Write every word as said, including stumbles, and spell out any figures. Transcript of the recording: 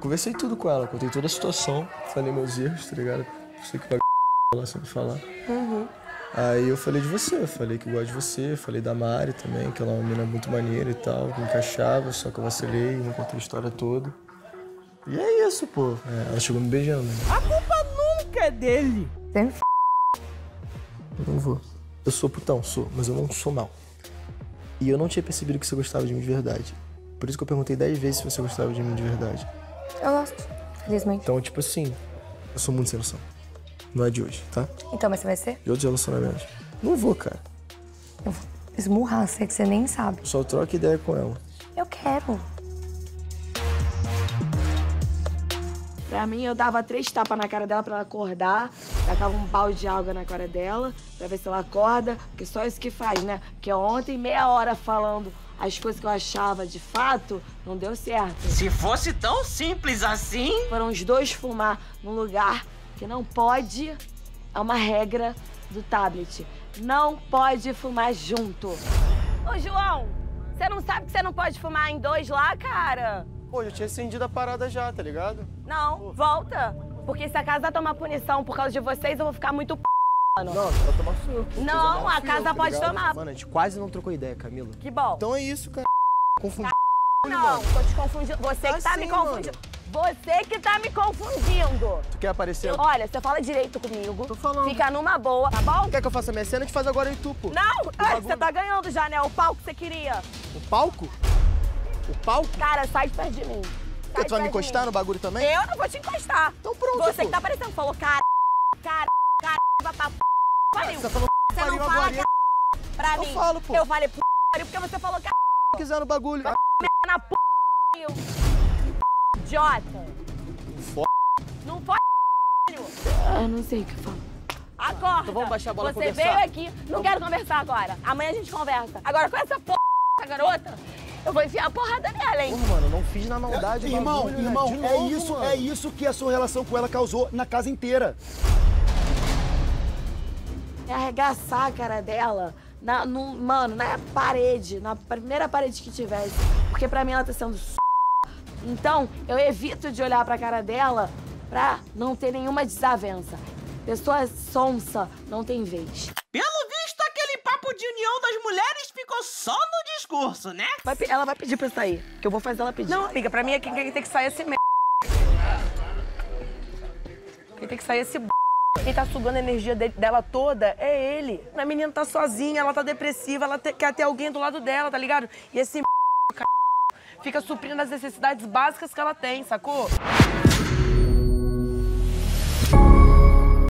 conversei tudo com ela, contei toda a situação, falei meus erros, tá ligado? Sei que vai lá sempre falar. Uhum. Aí eu falei de você, eu falei que gosto de você, falei da Mari também, que ela é uma menina muito maneira e tal, que encaixava, só que eu vacilei, não contei a história toda. E é isso, pô. É, ela chegou me beijando. A culpa nunca é dele. Tem f... Eu não vou. Eu sou putão, sou, mas eu não sou mal. E eu não tinha percebido que você gostava de mim de verdade. Por isso que eu perguntei dez vezes se você gostava de mim de verdade. Eu gosto, felizmente. Então, tipo assim, eu sou muito sem noção. Não é de hoje, tá? Então, mas você vai ser? De outros relacionamentos. Não vou, cara. Eu vou esmurrar você, que você nem sabe. Eu só troco ideia com ela. Eu quero. Pra mim, eu dava três tapas na cara dela pra ela acordar, tacava um balde de água na cara dela, pra ver se ela acorda, porque só isso que faz, né? Porque ontem, meia hora falando as coisas que eu achava de fato, não deu certo. Se fosse tão simples assim... Foram os dois fumar num lugar que não pode, é uma regra do tablet. Não pode fumar junto. Ô, João, você não sabe que você não pode fumar em dois lá, cara? Pô, já tinha acendido a parada já, tá ligado? Não, volta. Porque se a casa tomar punição por causa de vocês, eu vou ficar muito p... Não, você vai tomar suco. Não, a casa tá pode tomar. Mano, a gente quase não trocou ideia, Camila. Que bom. Então é isso, cara. Confundi. Não, tô te confundindo. Você que tá Assim, me confundindo. Você que tá me confundindo. Tu quer aparecer? Eu- olha, você fala direito comigo. Tô falando. Fica numa boa, tá bom? Quer que eu faça a minha cena? A gente faz agora em tu, pô. Não, é, bagulho. você tá ganhando já, né? O palco que você queria. O palco? O palco? Cara, sai de perto de mim. Porque tu vai me encostar no bagulho também? Eu não vou te encostar. Então pronto, Você pô. que tá parecendo, falou cara, cara, cara, vai pra p... Pariu. Você falou Você não pariu fala agora. cara pra Eu mim. falo, pô. Eu falei p... pariu porque você falou cara Se quiser no bagulho. na p... Idiota. Foda. Não foi eu não sei o que eu falo. Acorda. Então vamos baixar a bola e Você conversar. veio aqui, não quero conversar agora. Amanhã a gente conversa. Agora com essa p... essa garota, eu vou enfiar a porrada nela, hein? Porra, mano, eu não fiz na maldade. o Irmão, bagulho, né? irmão, De é novo, isso, mano. é isso que a sua relação com ela causou na casa inteira. É arregaçar a cara dela, na, no, mano, na parede, na primeira parede que tivesse. Porque pra mim ela tá sendo s... Então, eu evito de olhar pra cara dela pra não ter nenhuma desavença. Pessoa sonsa não tem vez. Pelo visto, aquele papo de união das mulheres ficou só no discurso, né? Vai pe- ela vai pedir pra eu sair, que eu vou fazer ela pedir. Não, amiga, pra mim é quem tem que sair esse merda. Quem tem que sair esse b... Quem tá sugando a energia de- dela toda é ele. A menina tá sozinha, ela tá depressiva, ela te- quer ter alguém do lado dela, tá ligado? E esse m... fica suprindo as necessidades básicas que ela tem, sacou?